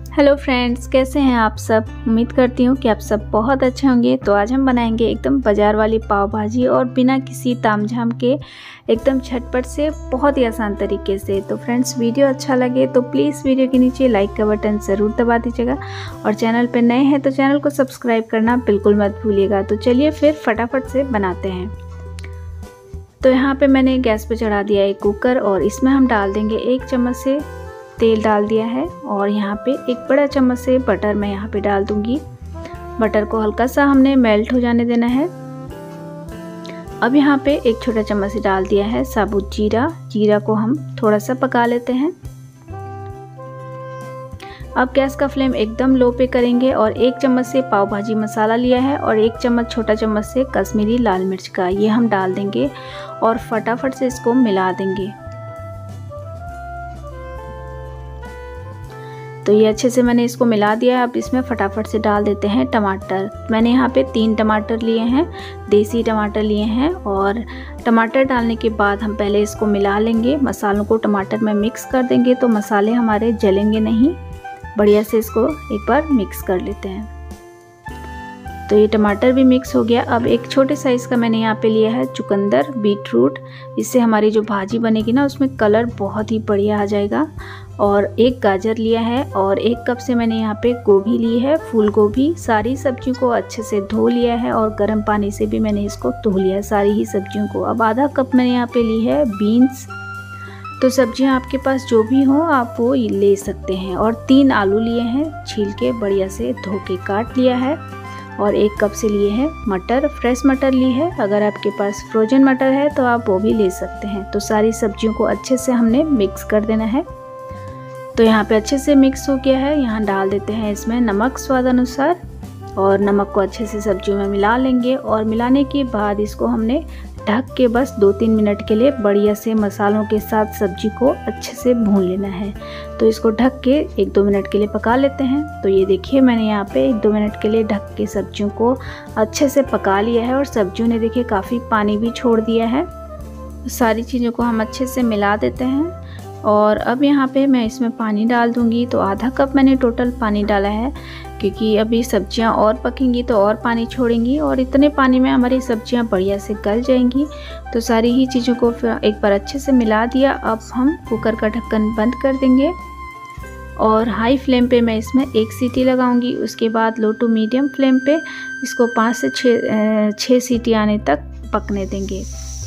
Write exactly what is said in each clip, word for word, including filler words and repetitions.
Hello friends, कैसे हैं आप सब। उम्मीद करती हूँ कि आप सब बहुत अच्छे होंगे। तो आज हम बनाएंगे एकदम बाज़ार वाली पाव भाजी और बिना किसी तामझाम के एकदम झटपट से बहुत ही आसान तरीके से। तो फ्रेंड्स, वीडियो अच्छा लगे तो प्लीज़ वीडियो के नीचे लाइक का बटन ज़रूर दबा दीजिएगा और चैनल पर नए हैं तो चैनल को सब्सक्राइब करना बिल्कुल मत भूलिएगा। तो चलिए फिर फटाफट से बनाते हैं। तो यहाँ पर मैंने गैस पर चढ़ा दिया एक कुकर और इसमें हम डाल देंगे एक चम्मच से तेल डाल दिया है और यहाँ पे एक बड़ा चम्मच से बटर मैं यहाँ पे डाल दूंगी। बटर को हल्का सा हमने मेल्ट हो जाने देना है। अब यहाँ पे एक छोटा चम्मच से डाल दिया है साबुत जीरा। जीरा को हम थोड़ा सा पका लेते हैं। अब गैस का फ्लेम एकदम लो पे करेंगे और एक चम्मच से पाव भाजी मसाला लिया है और एक चम्मच छोटा चम्मच से कश्मीरी लाल मिर्च का ये हम डाल देंगे और फटाफट से इसको मिला देंगे। तो ये अच्छे से मैंने इसको मिला दिया। अब इसमें फटाफट से डाल देते हैं टमाटर। मैंने यहाँ पे तीन टमाटर लिए हैं, देसी टमाटर लिए हैं और टमाटर डालने के बाद हम पहले इसको मिला लेंगे। मसालों को टमाटर में मिक्स कर देंगे तो मसाले हमारे जलेंगे नहीं। बढ़िया से इसको एक बार मिक्स कर लेते हैं। तो ये टमाटर भी मिक्स हो गया। अब एक छोटे साइज़ का मैंने यहाँ पे लिया है चुकंदर, बीटरूट। इससे हमारी जो भाजी बनेगी ना उसमें कलर बहुत ही बढ़िया आ जाएगा। और एक गाजर लिया है और एक कप से मैंने यहाँ पे गोभी ली है, फूल गोभी। सारी सब्जियों को अच्छे से धो लिया है और गर्म पानी से भी मैंने इसको धो लिया है सारी ही सब्जियों को। अब आधा कप मैंने यहाँ पे ली है बीन्स। तो सब्जियाँ आपके पास जो भी हो आप वो ले सकते हैं। और तीन आलू लिए हैं, छील के बढ़िया से धो के काट लिया है। और एक कप से लिए हैं मटर, फ्रेश मटर ली है। अगर आपके पास फ्रोजन मटर है तो आप वो भी ले सकते हैं। तो सारी सब्जियों को अच्छे से हमने मिक्स कर देना है। तो यहाँ पे अच्छे से मिक्स हो गया है। यहाँ डाल देते हैं इसमें नमक स्वाद अनुसार और नमक को अच्छे से सब्जियों में मिला लेंगे। और मिलाने के बाद इसको हमने ढक के बस दो तीन मिनट के लिए बढ़िया से मसालों के साथ सब्जी को अच्छे से भून लेना है। तो इसको ढक के एक दो मिनट के लिए पका लेते हैं। तो ये देखिए मैंने यहाँ पे एक दो मिनट के लिए ढक के सब्जियों को अच्छे से पका लिया है और सब्जियों ने देखिए काफ़ी पानी भी छोड़ दिया है। सारी चीज़ों को हम अच्छे से मिला देते हैं। और अब यहाँ पे मैं इसमें पानी डाल दूँगी। तो आधा कप मैंने टोटल पानी डाला है क्योंकि अभी सब्जियाँ और पकेंगी तो और पानी छोड़ेंगी और इतने पानी में हमारी सब्जियाँ बढ़िया से गल जाएंगी। तो सारी ही चीज़ों को फिर एक बार अच्छे से मिला दिया। अब हम कुकर का ढक्कन बंद कर देंगे और हाई फ्लेम पे मैं इसमें एक सीटी लगाऊंगी। उसके बाद लो टू मीडियम फ्लेम पे इसको पाँच से छः छः सीटी आने तक पकने देंगे।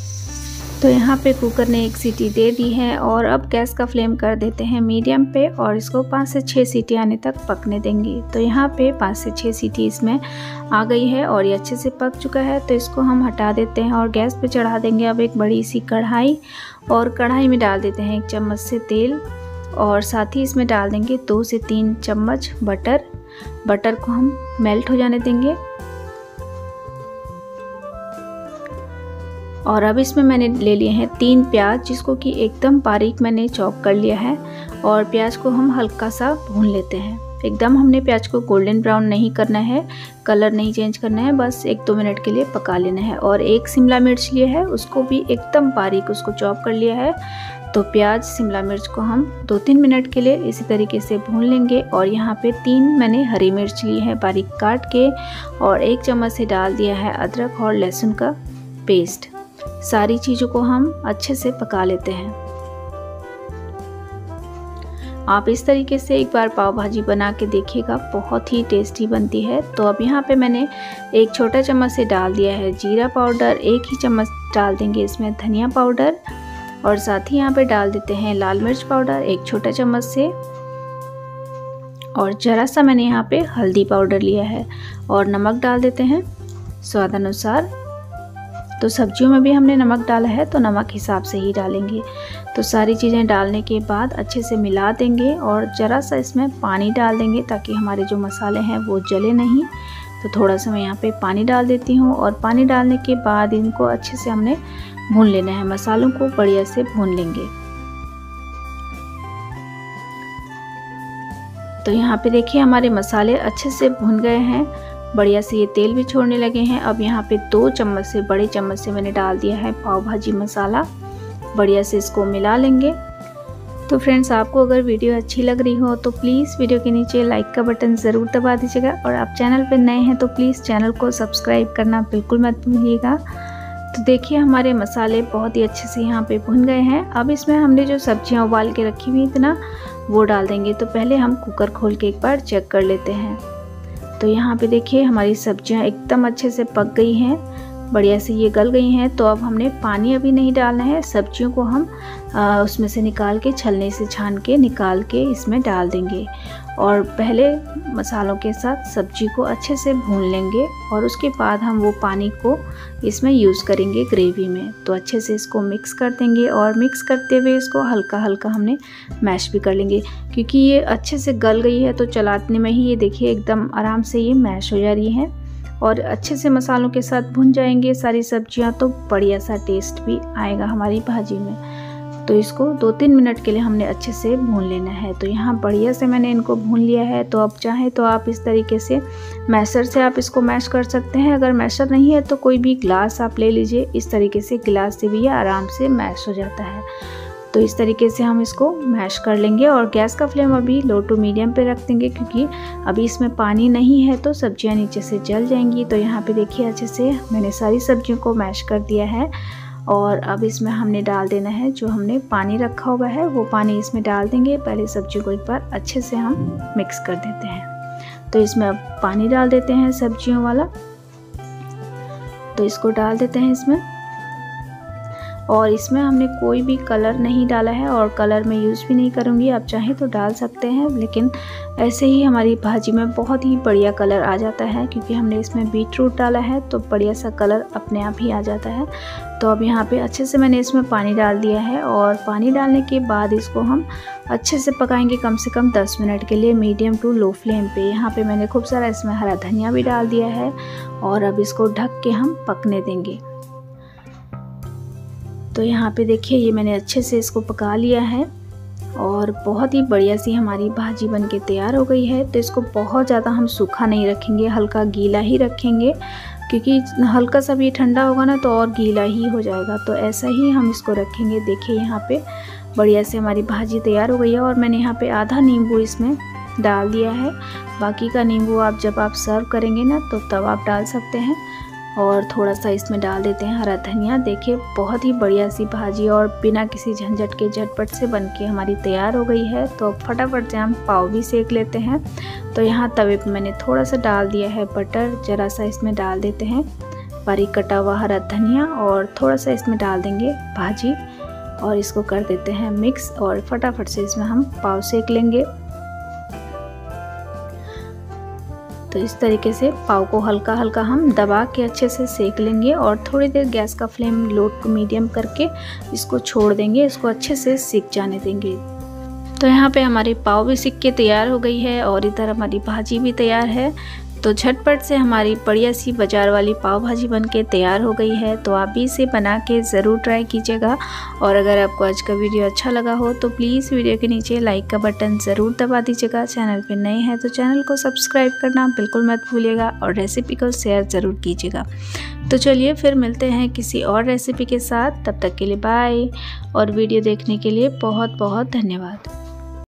तो यहाँ पे कुकर ने एक सीटी दे दी है और अब गैस का फ्लेम कर देते हैं मीडियम पे और इसको पाँच से छः सीटी आने तक पकने देंगे। तो यहाँ पे पाँच से छः सीटी इसमें आ गई है और ये अच्छे से पक चुका है। तो इसको हम हटा देते हैं और गैस पे चढ़ा देंगे अब एक बड़ी सी कढ़ाई। और कढ़ाई में डाल देते हैं एक चम्मच से तेल और साथ ही इसमें डाल देंगे दो से तीन चम्मच बटर। बटर को हम मेल्ट हो जाने देंगे। और अब इसमें मैंने ले लिए हैं तीन प्याज, जिसको कि एकदम बारीक मैंने चॉप कर लिया है। और प्याज को हम हल्का सा भून लेते हैं। एकदम हमने प्याज को गोल्डन ब्राउन नहीं करना है, कलर नहीं चेंज करना है, बस एक दो मिनट के लिए पका लेना है। और एक शिमला मिर्च लिया है, उसको भी एकदम बारीक उसको चॉप कर लिया है। तो प्याज शिमला मिर्च को हम दो तीन मिनट के लिए इसी तरीके से भून लेंगे। और यहाँ पे तीन मैंने हरी मिर्च ली है बारीक काट के और एक चम्मच से डाल दिया है अदरक और लहसुन का पेस्ट। सारी चीज़ों को हम अच्छे से पका लेते हैं। आप इस तरीके से एक बार पाव भाजी बना के देखिएगा, बहुत ही टेस्टी बनती है। तो अब यहाँ पे मैंने एक छोटा चम्मच से डाल दिया है जीरा पाउडर, एक ही चम्मच डाल देंगे इसमें धनिया पाउडर और साथ ही यहाँ पे डाल देते हैं लाल मिर्च पाउडर एक छोटा चम्मच से। और ज़रा सा मैंने यहाँ पे हल्दी पाउडर लिया है और नमक डाल देते हैं स्वाद अनुसार। तो सब्जियों में भी हमने नमक डाला है तो नमक हिसाब से ही डालेंगे। तो सारी चीज़ें डालने के बाद अच्छे से मिला देंगे और ज़रा सा इसमें पानी डाल देंगे ताकि हमारे जो मसाले हैं वो जले नहीं। तो थोड़ा सा मैं यहाँ पे पानी डाल देती हूँ और पानी डालने के बाद इनको अच्छे से हमने भून लेना है। मसालों को बढ़िया से भून लेंगे। तो यहाँ पे देखिए हमारे मसाले अच्छे से भुन गए हैं, बढ़िया से ये तेल भी छोड़ने लगे हैं। अब यहाँ पे दो चम्मच से बड़े चम्मच से मैंने डाल दिया है पाव भाजी मसाला। बढ़िया से इसको मिला लेंगे। तो फ्रेंड्स, आपको अगर वीडियो अच्छी लग रही हो तो प्लीज़ वीडियो के नीचे लाइक का बटन ज़रूर दबा दीजिएगा, और आप चैनल पर नए हैं तो प्लीज़ चैनल को सब्सक्राइब करना बिल्कुल मत भूलिएगा। तो देखिए हमारे मसाले बहुत ही अच्छे से यहाँ पे भुन गए हैं। अब इसमें हमने जो सब्जियाँ उबाल के रखी हुई थी ना, वो डाल देंगे। तो पहले हम कुकर खोल के एक बार चेक कर लेते हैं। तो यहाँ पे देखिए हमारी सब्जियाँ एकदम अच्छे से पक गई हैं, बढ़िया से ये गल गई हैं। तो अब हमने पानी अभी नहीं डालना है, सब्जियों को हम आ, उसमें से निकाल के छलने से छान के निकाल के इसमें डाल देंगे, और पहले मसालों के साथ सब्जी को अच्छे से भून लेंगे, और उसके बाद हम वो पानी को इसमें यूज़ करेंगे ग्रेवी में। तो अच्छे से इसको मिक्स कर देंगे, और मिक्स करते हुए इसको हल्का हल्का हमने मैश भी कर लेंगे, क्योंकि ये अच्छे से गल गई है। तो चलाने में ही ये देखिए एकदम आराम से ये मैश हो जा रही है, और अच्छे से मसालों के साथ भुन जाएंगे सारी सब्जियां, तो बढ़िया सा टेस्ट भी आएगा हमारी भाजी में। तो इसको दो तीन मिनट के लिए हमने अच्छे से भून लेना है। तो यहाँ बढ़िया से मैंने इनको भून लिया है। तो अब चाहे तो आप इस तरीके से मैशर से आप इसको मैश कर सकते हैं। अगर मैशर नहीं है तो कोई भी ग्लास आप ले लीजिए, इस तरीके से गिलास से भी ये आराम से मैश हो जाता है। तो इस तरीके से हम इसको मैश कर लेंगे, और गैस का फ्लेम अभी लो टू मीडियम पे रख देंगे, क्योंकि अभी इसमें पानी नहीं है तो सब्जियां नीचे से जल जाएंगी। तो यहाँ पे देखिए अच्छे से मैंने सारी सब्जियों को मैश कर दिया है, और अब इसमें हमने डाल देना है जो हमने पानी रखा हुआ है, वो पानी इसमें डाल देंगे। पहले सब्जी को एक बार अच्छे से हम मिक्स कर देते हैं। तो इसमें अब पानी डाल देते हैं सब्जियों वाला, तो इसको डाल देते हैं इसमें। और इसमें हमने कोई भी कलर नहीं डाला है, और कलर मैं यूज़ भी नहीं करूँगी, आप चाहें तो डाल सकते हैं, लेकिन ऐसे ही हमारी भाजी में बहुत ही बढ़िया कलर आ जाता है, क्योंकि हमने इसमें बीट रूट डाला है तो बढ़िया सा कलर अपने आप ही आ जाता है। तो अब यहाँ पे अच्छे से मैंने इसमें पानी डाल दिया है, और पानी डालने के बाद इसको हम अच्छे से पकाएंगे कम से कम दस मिनट के लिए, मीडियम टू लो फ्लेम पे। यहाँ पे मैंने खूब सारा इसमें हरा धनिया भी डाल दिया है, और अब इसको ढक के हम पकने देंगे। तो यहाँ पे देखिए ये मैंने अच्छे से इसको पका लिया है, और बहुत ही बढ़िया सी हमारी भाजी बनके तैयार हो गई है। तो इसको बहुत ज़्यादा हम सूखा नहीं रखेंगे, हल्का गीला ही रखेंगे, क्योंकि हल्का सा भी ठंडा होगा ना तो और गीला ही हो जाएगा। तो ऐसा ही हम इसको रखेंगे। देखिए यहाँ पे बढ़िया से हमारी भाजी तैयार हो गई है, और मैंने यहाँ पे आधा नींबू इसमें डाल दिया है। बाकी का नींबू आप जब आप सर्व करेंगे ना तो तब आप डाल सकते हैं। और थोड़ा सा इसमें डाल देते हैं हरा धनिया। देखिए बहुत ही बढ़िया सी भाजी और बिना किसी झंझट के झटपट से बनके हमारी तैयार हो गई है। तो फटाफट से हम पाव भी सेक लेते हैं। तो यहाँ तवे पे मैंने थोड़ा सा डाल दिया है बटर, ज़रा सा इसमें डाल देते हैं बारीक कटा हुआ हरा धनिया, और थोड़ा सा इसमें डाल देंगे भाजी, और इसको कर देते हैं मिक्स, और फटाफट से इसमें हम पाव सेक लेंगे। तो इस तरीके से पाव को हल्का हल्का हम दबा के अच्छे से सेक लेंगे, और थोड़ी देर गैस का फ्लेम लो टू मीडियम करके इसको छोड़ देंगे, इसको अच्छे से सेक जाने देंगे। तो यहाँ पे हमारी पाव भी सेक के तैयार हो गई है, और इधर हमारी भाजी भी तैयार है। तो झटपट से हमारी बढ़िया सी बाज़ार वाली पाव भाजी बनके तैयार हो गई है। तो आप भी इसे बना के ज़रूर ट्राई कीजिएगा। और अगर आपको आज का वीडियो अच्छा लगा हो तो प्लीज़ वीडियो के नीचे लाइक का बटन ज़रूर दबा दीजिएगा। चैनल पे नए हैं तो चैनल को सब्सक्राइब करना बिल्कुल मत भूलिएगा, और रेसिपी को शेयर ज़रूर कीजिएगा। तो चलिए फिर मिलते हैं किसी और रेसिपी के साथ, तब तक के लिए बाय, और वीडियो देखने के लिए बहुत बहुत धन्यवाद।